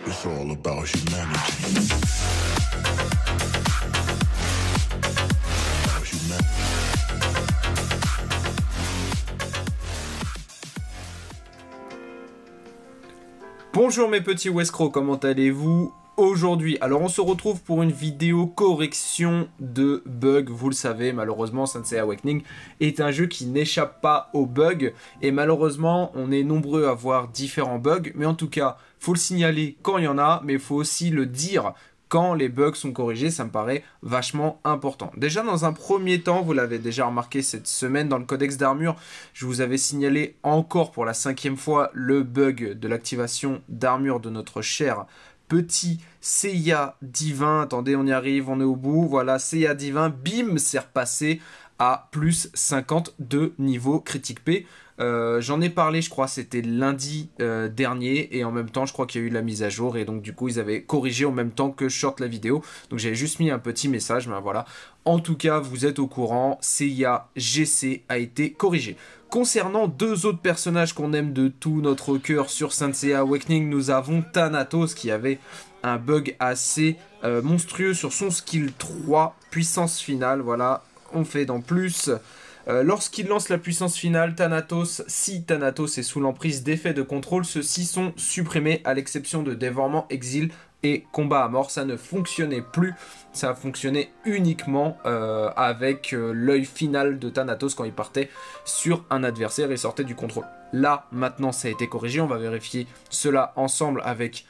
It's all about humanity. Bonjour mes petits Wescrow, comment allez-vous aujourd'hui? Alors on se retrouve pour une vidéo correction de bugs. Vous le savez, malheureusement Sensei Awakening est un jeu qui n'échappe pas aux bugs. Et malheureusement, on est nombreux à voir différents bugs. Mais en tout cas, faut le signaler quand il y en a, mais il faut aussi le dire quand les bugs sont corrigés. Ça me paraît vachement important. Déjà dans un premier temps, vous l'avez déjà remarqué cette semaine dans le codex d'armure, je vous avais signalé encore pour la 5e fois le bug de l'activation d'armure de notre cher petit Seiya divin. Attendez, on y arrive, on est au bout. Voilà, Seiya divin, bim, c'est repassé à plus 50 de niveau critique P. J'en ai parlé, je crois, c'était lundi dernier, et en même temps, je crois qu'il y a eu la mise à jour, et donc du coup, ils avaient corrigé en même temps que je sorte la vidéo. Donc j'avais juste mis un petit message, mais voilà. En tout cas, vous êtes au courant, Seiya GC a été corrigé. Concernant deux autres personnages qu'on aime de tout notre cœur sur Sensei Awakening, nous avons Thanatos qui avait un bug assez monstrueux sur son skill 3, puissance finale, voilà, on fait dans plus. Lorsqu'il lance la puissance finale, Thanatos, si Thanatos est sous l'emprise d'effets de contrôle, ceux-ci sont supprimés à l'exception de dévorement, exil et combat à mort. Ça ne fonctionnait plus, ça a fonctionné uniquement avec l'œil final de Thanatos quand il partait sur un adversaire et sortait du contrôle. Là, maintenant, ça a été corrigé, on va vérifier cela ensemble avec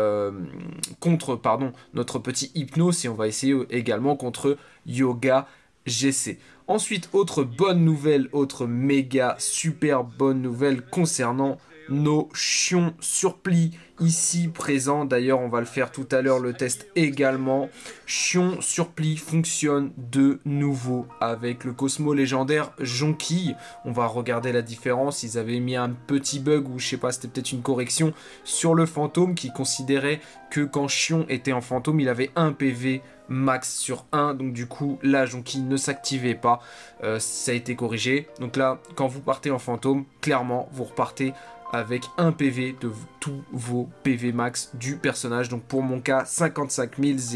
notre petit Hypnos, et on va essayer également contre Yoga GC. Ensuite, autre bonne nouvelle, autre méga super bonne nouvelle concernant nos chions surplis ici présents. D'ailleurs, on va le faire tout à l'heure, le test également. Chion surplis fonctionne de nouveau avec le Cosmo légendaire Jonquille. On va regarder la différence. Ils avaient mis un petit bug, ou je sais pas, c'était peut-être une correction sur le fantôme qui considérait que quand Chion était en fantôme, il avait 1 PV max sur 1, donc du coup la jonquille ne s'activait pas. Ça a été corrigé, donc là quand vous partez en fantôme, clairement vous repartez avec 1 PV de tous vos PV max du personnage. Donc pour mon cas, 55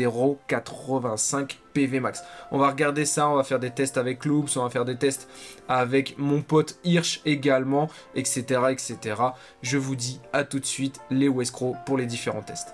085 PV max. On va regarder ça, on va faire des tests avec Loops, on va faire des tests avec mon pote Hirsch également, etc. etc. Je vous dis à tout de suite les Wescrow pour les différents tests.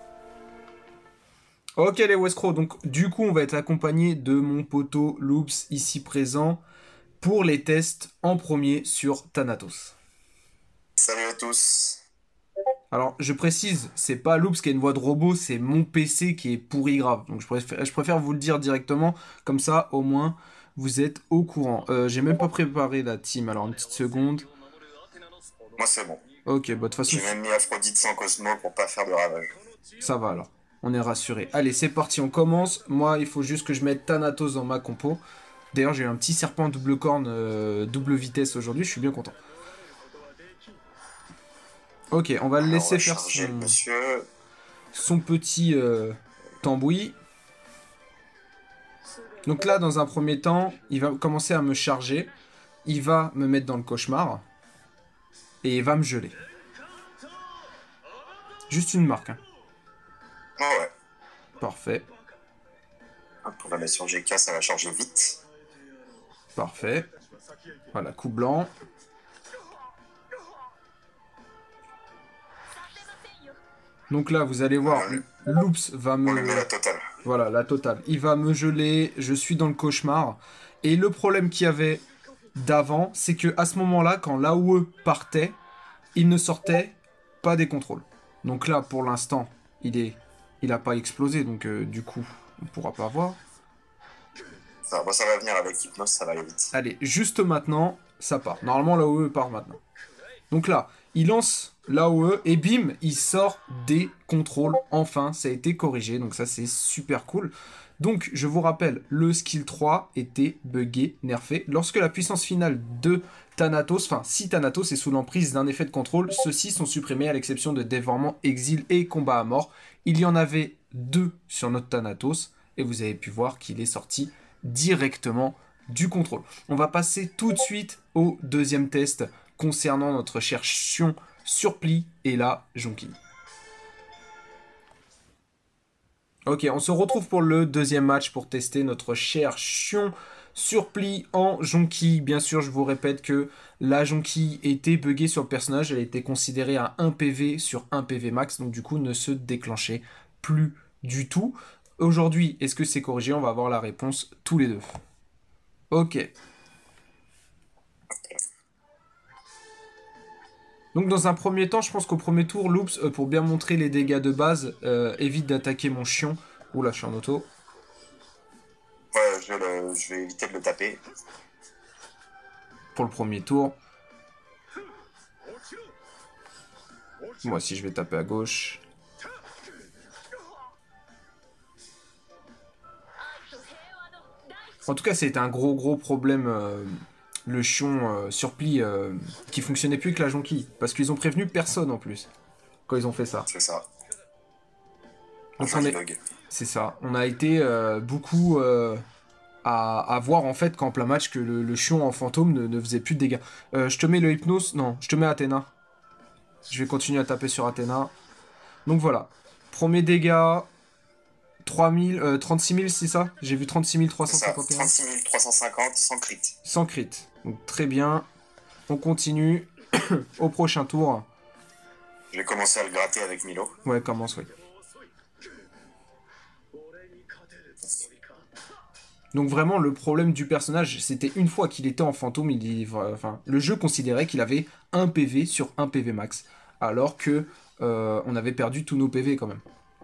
Ok les Wescrow, donc du coup on va être accompagné de mon poteau Loops ici présent pour les tests en premier sur Thanatos. Salut à tous. Alors je précise, c'est pas Loops qui a une voix de robot, c'est mon PC qui est pourri grave. Donc je préfère vous le dire directement, comme ça au moins vous êtes au courant. J'ai même pas préparé la team, alors une petite seconde. Moi c'est bon. Ok, bah de toute façon... J'ai même mis Aphrodite sans Cosmo pour pas faire de ravage. Ça va alors. On est rassuré. Allez, c'est parti, on commence. Moi, il faut juste que je mette Thanatos dans ma compo. D'ailleurs, j'ai eu un petit serpent double corne, double vitesse aujourd'hui. Je suis bien content. Ok, on va le laisser faire son petit tambouille. Donc là, dans un premier temps, il va commencer à me charger. Il va me mettre dans le cauchemar. Et il va me geler. Juste une marque, hein. Oh ouais. Parfait. On va mettre sur GK, ça va charger vite. Parfait. Voilà, coup blanc. Donc là, vous allez voir, Loops va me... On lui met la totale. Voilà, la totale. Il va me geler, je suis dans le cauchemar. Et le problème qu'il y avait d'avant, c'est que à ce moment-là, quand l'AOE partait, il ne sortait pas des contrôles. Donc là, pour l'instant, il n'a pas explosé, donc du coup, on ne pourra pas voir. Ça va venir avec Hypnos, ça va aller vite. Allez, juste maintenant, ça part. Normalement, l'AOE part maintenant. Donc là, il lance l'AOE et bim, il sort des contrôles. Enfin, ça a été corrigé, donc ça, c'est super cool. Donc, je vous rappelle, le skill 3 était buggé, nerfé. Lorsque la puissance finale de Thanatos, enfin, si Thanatos est sous l'emprise d'un effet de contrôle, ceux-ci sont supprimés à l'exception de dévorement, exil et combat à mort. Il y en avait 2 sur notre Thanatos, et vous avez pu voir qu'il est sorti directement du contrôle. On va passer tout de suite au deuxième test concernant notre cher chion surplis et la jonquille. Ok, on se retrouve pour le deuxième match pour tester notre cher Chion Surpli en Jonki. Bien sûr, je vous répète que la Jonki était buggée sur le personnage. Elle était considérée à 1 PV sur 1 PV max. Donc du coup, ne se déclenchait plus du tout. Aujourd'hui, est-ce que c'est corrigé? On va avoir la réponse tous les deux. Ok. Donc dans un premier temps, je pense qu'au premier tour, Loops, pour bien montrer les dégâts de base, évite d'attaquer mon Chion. Oula, je suis en auto. Ouais, je vais éviter de le taper. Pour le premier tour. Moi aussi, je vais taper à gauche. En tout cas, c'était un gros problème, le Chion Surpli, qui fonctionnait plus que la Jonki. Parce qu'ils ont prévenu personne en plus, quand ils ont fait ça. C'est ça. Donc Enfin, bug. c'est ça. On a été beaucoup à voir en fait qu'en plein match que le Chion en fantôme ne faisait plus de dégâts. Je te mets le hypnose. Non, je te mets Athéna. Je vais continuer à taper sur Athéna. Donc voilà. Premier dégât. 36 000, c'est ça? J'ai vu 36 351. 36 350 sans crit. Sans crit. Donc très bien. On continue au prochain tour. Je vais commencer à le gratter avec Milo. Ouais, commence, oui. Donc vraiment, le problème du personnage, c'était une fois qu'il était en fantôme, le jeu considérait qu'il avait 1 PV sur 1 PV max. Alors que on avait perdu tous nos PV quand même.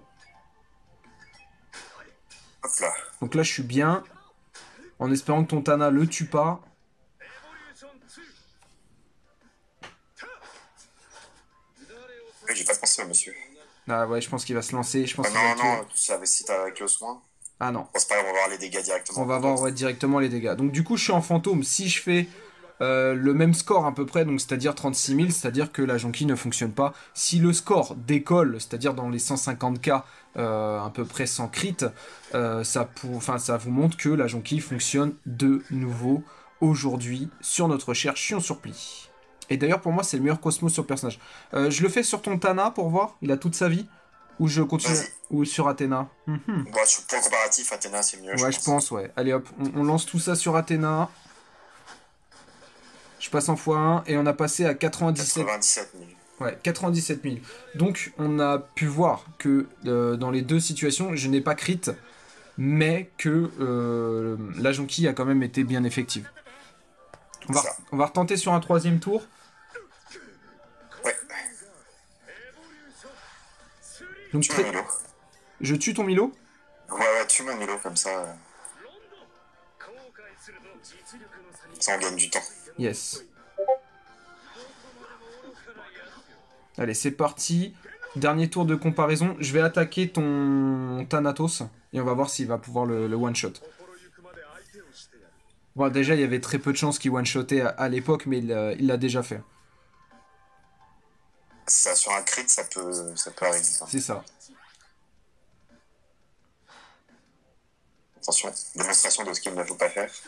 Hop là. Donc là, je suis bien. En espérant que ton Tana le tue pas. Oui, j'ai pas pensé au monsieur. Ah ouais, je pense qu'il va se lancer. Je pense qu'il va non, tu savais si t'as avec le soin. Ah non. Bon, c'est pas grave, on va voir les dégâts directement. On va voir directement les dégâts. Donc du coup, je suis en fantôme. Si je fais le même score à peu près, donc c'est-à-dire 36 000, c'est-à-dire que la Jonki ne fonctionne pas. Si le score décolle, c'est-à-dire dans les 150K, à peu près sans crit, ça vous montre que la Jonki fonctionne de nouveau aujourd'hui sur notre cher Chion Surpli. Et d'ailleurs, pour moi, c'est le meilleur Cosmos sur le personnage. Je le fais sur ton Tana pour voir, il a toute sa vie. Ou je continue, ou sur Athéna. Bon, pour le comparatif, Athéna, c'est mieux. Ouais, je pense, ouais. Allez hop, on lance tout ça sur Athéna. Je passe en x1 et on a passé à 97 000. Ouais, 97 000. Donc, on a pu voir que dans les deux situations, je n'ai pas crit, mais que la Jonki a quand même été bien effective. On va retenter sur un troisième tour. Ouais. Donc, Milo. Je tue ton Milo? Ouais, tue mon Milo comme ça. Ça, on gagne du temps. Yes. Allez, c'est parti. Dernier tour de comparaison. Je vais attaquer ton Thanatos. Et on va voir s'il va pouvoir le one-shot. Bon, déjà, il y avait très peu de chances qu'il one-shotait à l'époque, mais il l'a déjà fait. Ça, sur un crit, ça peut arriver. C'est ça. Attention, démonstration de ce qu'il ne faut pas faire.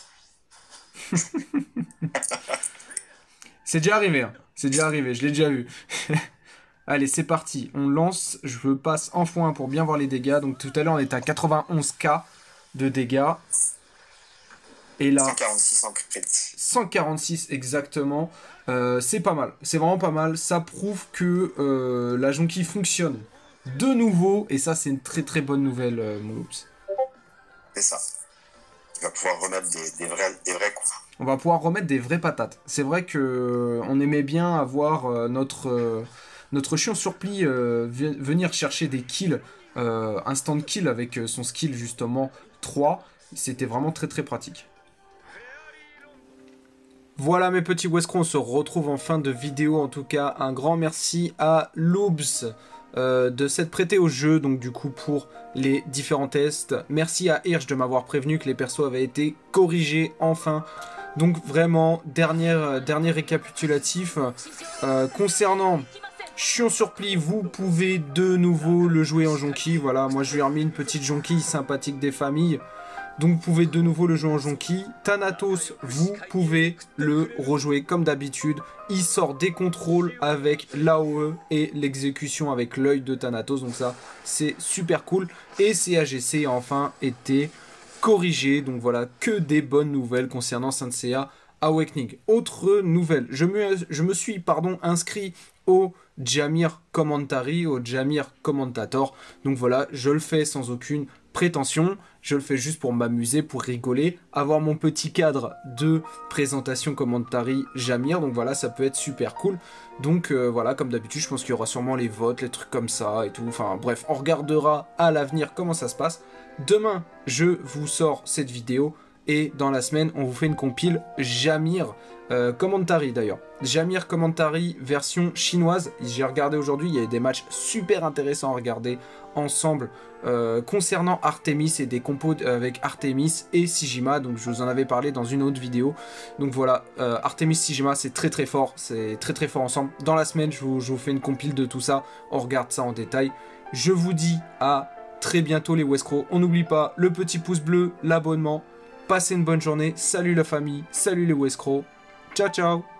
C'est déjà arrivé, hein. C'est déjà arrivé, je l'ai déjà vu. Allez, c'est parti. On lance, je passe en x1 pour bien voir les dégâts. Donc tout à l'heure, on était à 91K de dégâts. Et là, 146 en crit. 146 exactement. C'est pas mal, c'est vraiment pas mal. Ça prouve que la Jonki fonctionne de nouveau. Et ça, c'est une très bonne nouvelle, mon Oops. C'est ça. Il va pouvoir remettre des vrais coups. On va pouvoir remettre des vraies patates. C'est vrai que on aimait bien avoir notre Chion Surpli venir chercher des kills, instant kill avec son skill justement 3. C'était vraiment très pratique. Voilà mes petits Wescrons, on se retrouve en fin de vidéo. En tout cas, un grand merci à Loobs de s'être prêté au jeu, donc du coup pour les différents tests. Merci à Hirsch de m'avoir prévenu que les persos avaient été corrigés enfin. Donc vraiment, dernier récapitulatif. Concernant Chion Surpli, vous pouvez de nouveau le jouer en Jonki. Voilà, moi je lui ai remis une petite Jonki sympathique des familles. Donc vous pouvez de nouveau le jouer en Jonki. Thanatos, vous pouvez le rejouer comme d'habitude. Il sort des contrôles avec l'AOE et l'exécution avec l'œil de Thanatos. Donc ça, c'est super cool. Et CAGC a enfin été corrigé. Donc voilà, que des bonnes nouvelles concernant Saint Seiya Awakening. Autre nouvelle, je me suis inscrit au Jamir Commentary, au Jamir Commentator. Donc voilà, je le fais sans aucune prétention, je le fais juste pour m'amuser, pour rigoler, avoir mon petit cadre de présentation commentary Jamir, donc voilà, ça peut être super cool. Donc voilà, comme d'habitude, je pense qu'il y aura sûrement les votes, les trucs comme ça et tout, enfin bref, on regardera à l'avenir comment ça se passe. Demain, je vous sors cette vidéo, et dans la semaine, on vous fait une compile Jamir Commentary d'ailleurs. Jamir Commentary version chinoise. J'ai regardé aujourd'hui, il y a des matchs super intéressants à regarder ensemble concernant Artemis et des compos avec Artemis et Sijima. Donc je vous en avais parlé dans une autre vidéo. Donc voilà, Artemis Sijima, c'est très fort. C'est très fort ensemble. Dans la semaine, je vous fais une compile de tout ça. On regarde ça en détail. Je vous dis à très bientôt les Wescrow. On n'oublie pas le petit pouce bleu, l'abonnement. Passez une bonne journée, salut la famille, salut les Wescrow, ciao ciao.